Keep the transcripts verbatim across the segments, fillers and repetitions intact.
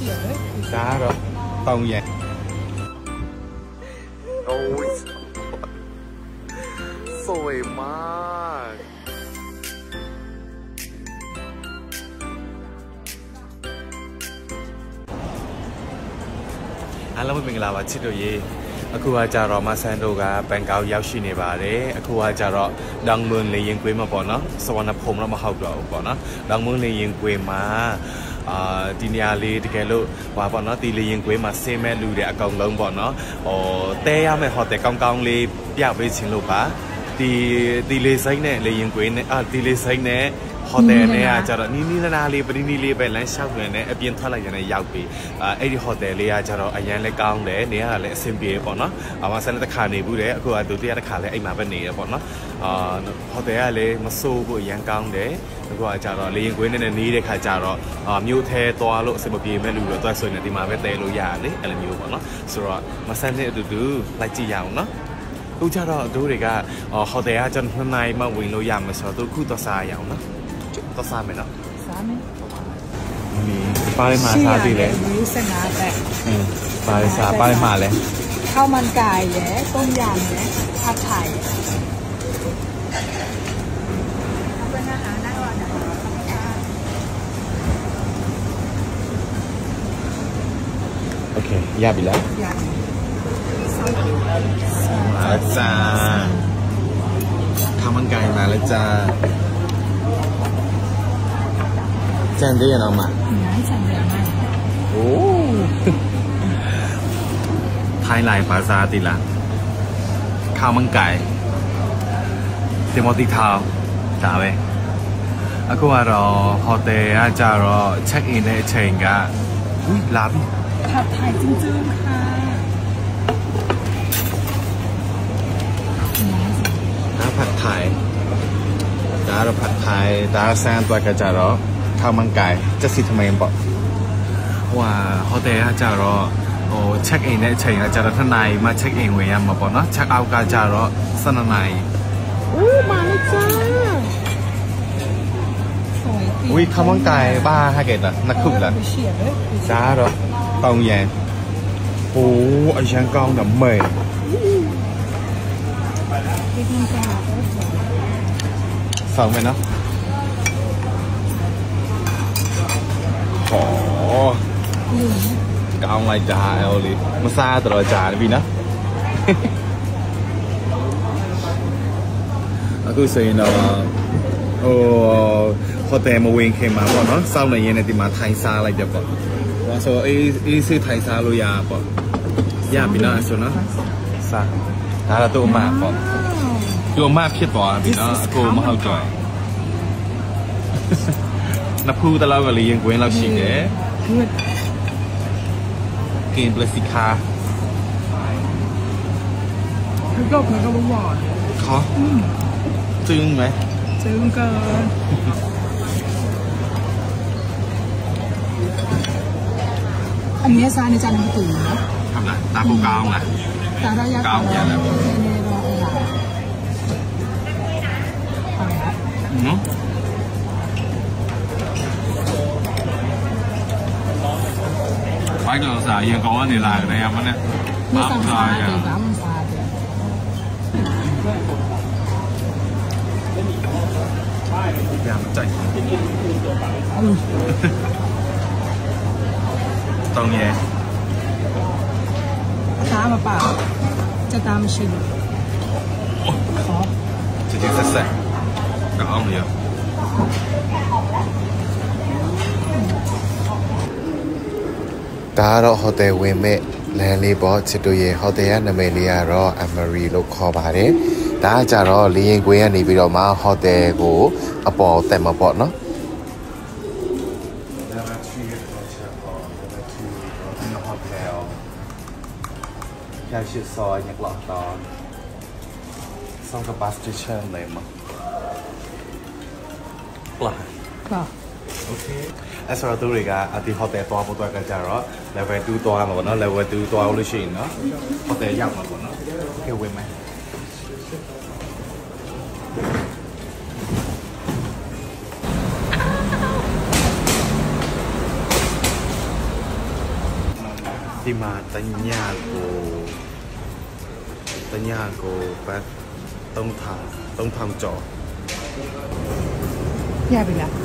giá rồi không vậy ôi sôi mát anh lâu mình làm chuyện gì aku aja Roma Sando ga Bangkok ရောက်ရှိနေပါတယ်အခုကကြတော့တောင်မွန်းလေရင်ကွေးမှာပေါ့နော်စဝနဖုံတော့မဟုတ်တော့ဘူးပေါ့နော်တောင်မွန်းလေရင်ကွေးမှာအာဒီနေရာလေးတကယ်လို့ဟွာပေါ့နော်ဒီလေရင်ကွေးမှာဆင်းမဲ့လူတွေအကောင်လုံးပေါ့နော်ဟိုတဲရမယ့်ဟိုတယ်ကောင်းကောင်းလေးပြပေးခြင်းလို့ပါဒီဒီလေစိမ့်နဲ့လေရင်ကွေးနဲ့အာဒီလေစိမ့်နဲ့ဟိုတယ်နဲ့ကကြတော့နီးနီးနားနားလေးပနီးနီးလေးပဲလမ်းလျှောက်နေတယ်အပြင်ထွက်လိုက်ရင်လည်းရောက်ပြီအဲအဲ့ဒီဟိုတယ်လေးကကြတော့အရန်လည်းကောင်းတယ်နေရာကလည်းအဆင်ပြေပေါ့နော်အမဆန်တဲ့ခါနေဘူးတဲ့အခုကဒုတိယတစ်ခါလည်းအိမ်မှာပဲနေရပေါ့နော်အာဟိုတယ်ကလည်းမဆိုးဘူးအရန်ကောင်းတယ်အခုကကြတော့လေရင်ကွင်းနဲ့နေတဲ့ခါကြတော့အာမြို့ထဲသွားလို့အဆင်မပြေမဲ့လူတွေတော့ဆိုရင်ဒီမှာပဲတဲလို့ရတယ်လေအဲ့လိုမျိုးပေါ့နော်ဆိုတော့မဆန်တဲ့အတူတူလိုက်ကြည့်ရအောင်နော်အခုကြတော့တို့တွေကဟိုတယ်ကကျွန်တော်နှစ်နိုင်မှဝင်လို့ရမှာဆိုတော့ခုတော့စားရအောင်နော်တော့စားမယ်နော်စားမယ်ဒီပါလိမ္မာစားသေးတယ်ยี่สิบห้าแปดอืมပါလိစားပါလိမ္မာလဲข้าวมันไก่ရယ်ต้มยำရယ်ผัดไทยเป็นอาหารน่าอร่อยโอเคရပြီလားရပြီมาแล้วจ้าข้าวมันไก่มาแล้วจ้าจานได้ยังเอามาไม่จานเดียวไม่โอ้ไทยไลน์ภาษาติละข้าวมันไก่เตมอติทาวจ้าเว้ยအခုကတော့ဟိုတယ်ကကြတော့ check in တဲ့အချိန်ကอุ้ยလာပြီผัดไทยจริงๆค่ะน้ำผัดไทยดาเราผัดไทยดาแซนตัวกระจาระข้าวมันไก่จะสิทำไมบอกว่าฮอเทลจาระโอ้เช็คอินเนี่ยเชิงจาระท่านนายมาเช็คอินเวียนมาบอกเนาะเช็คเอากาจาระสนานายอู้มาเลยจ้าอุ้ยข้าวมันไก่บ้าให้เกิดอ่ะนักขุดอ่ะจ้าเหรอตองแยงโอ้ไอช่างกองแบบเมย์ฟังไหมเนาะโอ้ก็เอาอะไรจ่าเอาเลยมาซาตลอดจ่าเลยพี่นะအခုဆိုရင်တော့ဟိုဟိုတယ်မဝင်ခင်မှာပေါ့နော်စောင့်နေရင်လည်းဒီမှာထိုင်စားလိုက်တယ်ပေါ့ဒါဆိုအေးအေးဆေးထိုင်စားလို့ရပေါ့ရပြီနော်ဆိုနော်စားဒါတော့သူ့အမပေါ့သူ့အမဖြစ်သွားပြီနော်အကိုမဟုတ်တော့နှစ်ဖူးတလောက်ကလေးရင်ကွင်းလောက်ရှိတယ်กินเปลือกสีขาคือก็คือก็หวานเขาจึ้งไหมจึ้งเกินอันนี้ซาในจานน้ำตุ๋นนะทำไรตาปูกาวไงตาได้ยากกาวเนี่ยนะอืมphải cái xài yên có này là cái này em á bám xài à bám xài làm chạy tao nghe tá mà bảo cho ta mà xin khó chỉ chỉ sạch sạch cả ông nhiềuဒါကတော့ဟိုတယ်ဝင်မဲ့လမ်းလေးပေါ့ချစ်တို့ရဲ့ဟိုတယ်ရဲ့နာမည်လေးကတော့ Emery လို့ခေါ်ပါတယ်ဒါကကြတော့လေရင်ကွင်းကနေပြီးတော့မှဟိုတယ်ကိုအပေါ်တက်မှာပေါ့နော်ရရှိစောညက်လောက်တော့ဆောင်ကပတ်စတီချန်လေးမှာပလာค่ะโอเคအဲ့ဆိုတော့သူတွေကအဒီဟိုတယ်သွားဖို့တော့ကြတော့ level 2သွားမှာပေါ့နော် level 2သွားလို့ရှိရင်နော်ဟိုတယ်ရောက်မှာပေါ့နော်โอเคဝင်မယ်ဒီမှာတညကိုတညကိုပတ်သုံးထောင်သုံးထောင်ကျော်ရပြီလား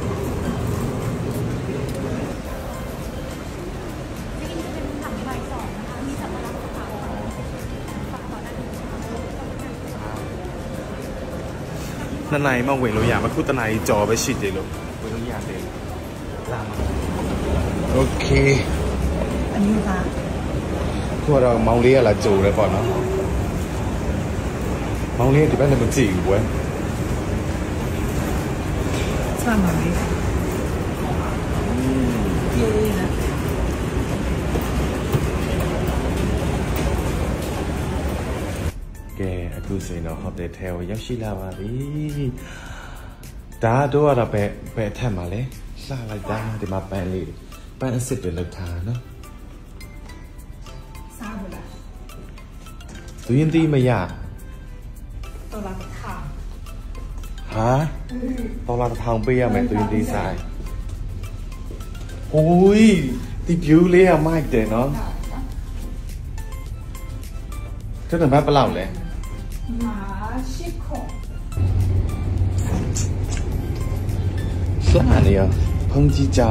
နှစ်နိုင်မှဝင်လို့ရမှာခုတနိုင်ကြော်ပဲရှိသေးလို့ဝင်လို့ရတယ်လာမှာโอเคอันนี้ค่ะခုတော့မောင်လေးကလာကြိုတယ်ပေါ့နော်မောင်လေးဒီဘက်လည်းမကြည့်ဘူးကွယ်စမ်းပါမယ်ပြေးရကဲအခုစင်တော့ဟိုတယ်ထဲကိုရောက်ရှိလာပါပြီဒါတော့ကတော့ပဲပဲထက်မှာလဲလှလိုက်တာဒီမှာပန်းလေးပန်းအစ်စ်တွေလောက်ထားနော်စားဘူးလားသူရင်တီးမရတော်လာခါဟာတော်လာထောင်ပေးရမယ်သူရင်တီးစားဟိုးဒီဗျူးလေးကမိုက်တယ်နော်这怎么不老嘞？ 马西孔。 是哪里啊？彭吉江。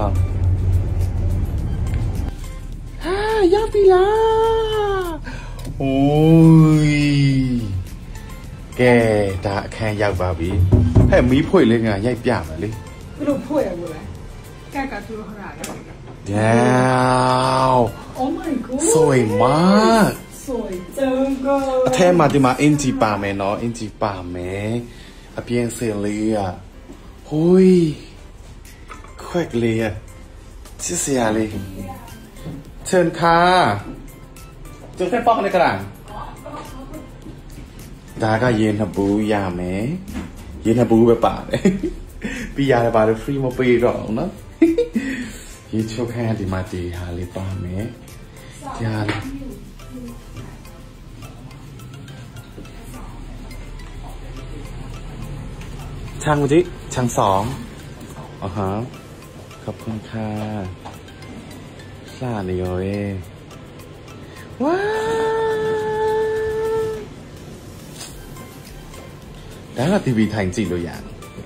啊，要比啦！哦，给大家看要吧比，还没配嘞啊，要变嘛嘞？ 不都配啊过来，该该做好啥呀？ wow Oh my god！ สวยมากสวยจังก็แท้มาดิมาอินจีป่าแม่เนาะอินจีป่าแม่อะเปียงเซเลยอ่ะหุยแควกเลยอ่ะชื่อเสียเลยเชิญค่ะเจอแค่ป้องในกระดานดาก็เย็นทับบูยาแม่เย็นทับบูไปป่าเลยปียาเลยป่าเลยฟรีมาปีก่อนเนาะยี่ชั่วแค่ดิมาตีหาเลยป่าแม่ยาเลยช่างวุฒิช่างสองอ๋อฮะขอบคุณค่ะสาเนียวเอว้าวได้ละทีวีไทยจริงตัวอย่าง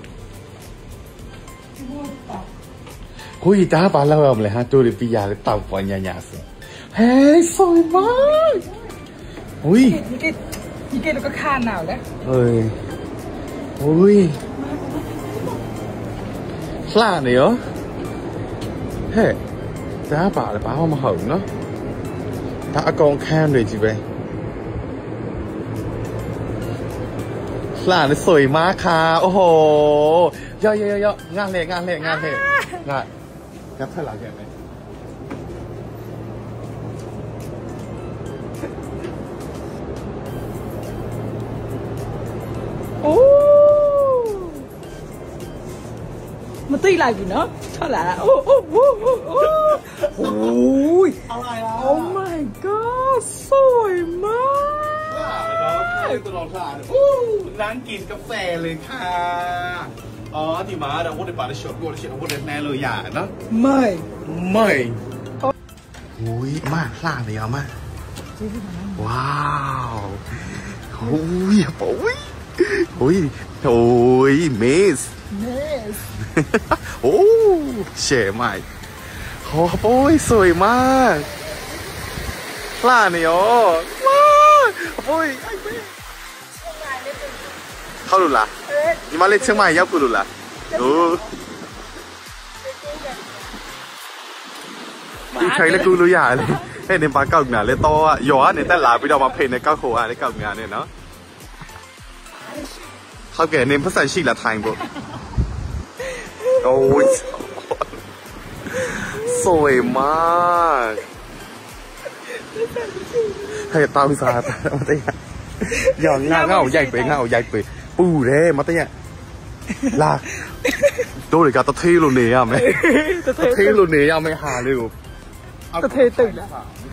คุยตาปลาเราเอาเลยฮะตัวดิปิยาเลยเต่าปอนยาหยาสิเฮ้ยสวยมากอุ้ยนี่เกนี่เกเราก็คาหนาวแล้วเฮ้ยอุ้ยสลาเนี่ยเหรอเฮ้ยตาปลาเลยปลาเขามาเห่าเนาะตาอากงแค้นเลยจีเบ้สลาเนี่ยสวยมากค่ะโอ้โหเยอะเยอะเยอะงานเลยงานเลยงานเลยงานงับเท่าไหร่กันไหมโอ้มาตีอะไรอยู่เนาะเท่าไหร่โอ้โอ้โอ้โอ้โอ้โอ้ยอะไรอ่ะ Oh my god สวยมากตลอดทางอู้ร้านกินกาแฟเลยค่ะอ๋อที่มาเราพูดในป่าในช็อปพูดในช็อปพูดในแม่เลยอย่าเนาะไม่ไม่โอ้ยมากล่าเลยเอามาว้าวโอ้ยโอ้ยโอ้ยโอ้ยเมสเมสโอ้เฉยมากโอ้ยสวยมากล่าเนี่ยอ๋อว้าวโอ้ยเข้าดูละนี่มาเล่นเชียงใหม่ยับกูดูละโอ้กูใช้แล้วกูรู้อย่างเลยให้ในปาเก่างานเลยต่ออ่ะย้อนในแต่ลาไปเรามาเพลงในเก้าโคอาในเก่างานเนี่ยเนาะเขาแก่เน้นภาษาชีละไทยบ่โอ้ยสวยมากให้ตามซาตามมาได้ยังงาเงาใหญ่ไปเงาใหญ่ไปปูเร่มาตั้งเนี่ยลากโดนเลยกับตะเทโลเนียไหมตะเทโลเนียไม่หาเลยตะเทตึก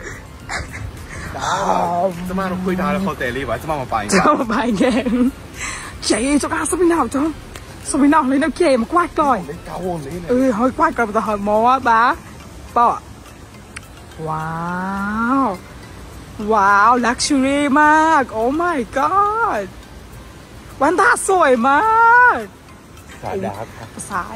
จะมาเราคุยดาวแล้วเขาเตะรีบวะจะมามาไปจะมาไปแกเจ๊จะกล้าสมินาวจ้ะสมินาวเลยนะเกมากวาดก่อนเออเฮ้ยกวาดก่อนแต่หอยมอบ้าป่ะว้าวว้าว luxury มาก oh my god วันตาสวยมากสายดาร์กค่ะสาย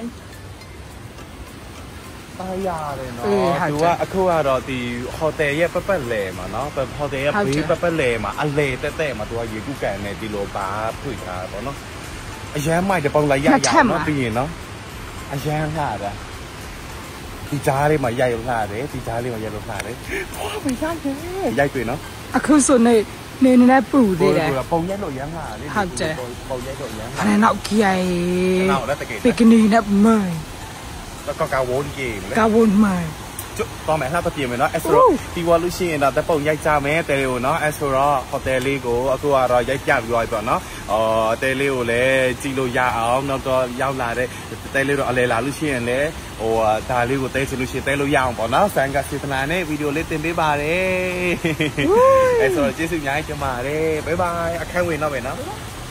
ตายาเลยเนาะเออค่ะดูว่าအခုကတော့ဒီဟိုတယ်ရဲ့ပတ်ပတ်လဲမှာเนาะဟိုတယ်ရဲ့ဘေးပတ်ပတ်လဲမှာအလေတက်တက်မှာသူကရေကူးကန်နေဒီလိုပါဖွင့်ထားပေါ့နော်အရန်မိုက်တဲ့ပုံလိုက်ရရနော်ပြီးရင်နော်အရန်လှတာဒီကြားလေးမှာရိုက်ရလှတယ်ဒီကြားလေးမှာရိုက်လို့လှတယ်ဟောမရိုက်တယ်ရိုက်တွေ့နော်အခုဆိုနေနေနေနဲ့ပူသေးတယ်ပုံရိုက်လို့ရမ်းလှလေဟုတ်တယ်ပုံရိုက်လို့ရမ်းခဏနောက်ကြီးနောက်လည်းတကယ်ပီကနီနဲ့မိုင်แล้วก็กาวอนเกมเลยကဝန်းမိုင်จุตอนแม่ถ้าตะเกียบเนาะเอสโรตีวอลลูชินแต่ปุ่งย้ายจ้าแม่เตลิโอเนาะเอสโรโฮเทลลี่กูအခုကတော့ย้ายကြပြီးသွားပြီပေါ့နော်အော်เตลิโอလည်းကြည့်လို့ရအောင်နောက်တော့ရောက်လာတဲ့เตลิโอအလဲလာလို့ရှိရင်လည်းဟိုဒါလေးကိုတဲချင်လို့ရှိရင်တဲလို့ရအောင်ပေါ့နော်ဆန်ကစေတနာနဲ့ဗီဒီယိုလေးတင်ပေးပါတယ်เอสโรကျေးဇူးအများကြီးတင်ပါတယ်บ๊ายบายအခန်းဝင်တော့ပဲနော်